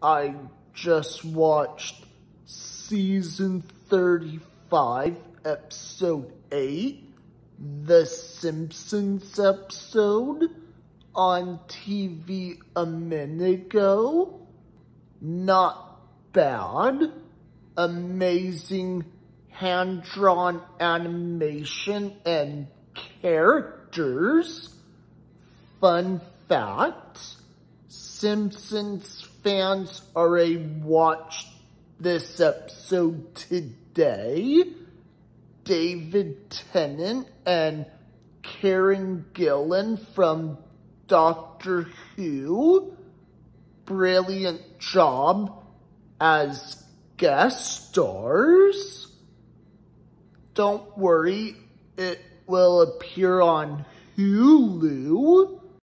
I just watched season 35, episode 8, the Simpsons episode on TV a minute ago. Not bad. Amazing hand-drawn animation and characters. Fun fact, Simpsons fans already watched this episode today. David Tennant and Karen Gillan from Doctor Who. Brilliant job as guest stars. Don't worry, it will appear on Hulu.